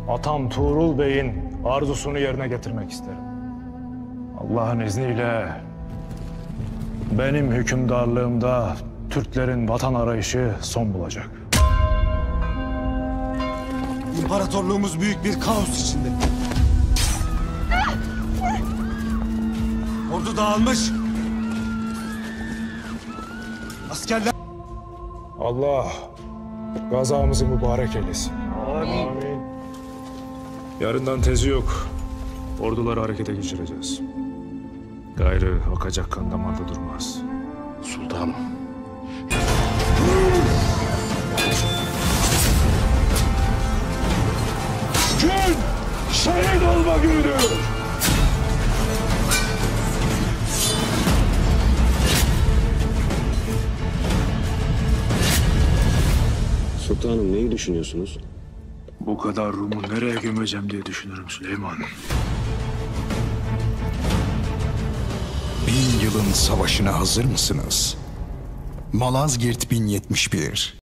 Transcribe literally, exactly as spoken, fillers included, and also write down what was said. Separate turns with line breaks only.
atam Tuğrul Bey'in arzusunu yerine getirmek isterim. Allah'ın izniyle benim hükümdarlığımda Türklerin vatan arayışı son bulacak.
İmparatorluğumuz büyük bir kaos içinde. Ordu dağılmış. Askerler...
Allah gazamızı mübarek eylesin. Amin. Amin. Yarından tezi yok. Orduları harekete geçireceğiz. Gayrı akacak kan damarda durmaz.
Sultanım.
Gün şehit olma günüdür.
Sultanım, neyi düşünüyorsunuz?
Bu kadar Rum'u nereye gömeceğim diye düşünürüm Süleyman.
Bin yılın savaşına hazır mısınız? Malazgirt bin yetmiş bir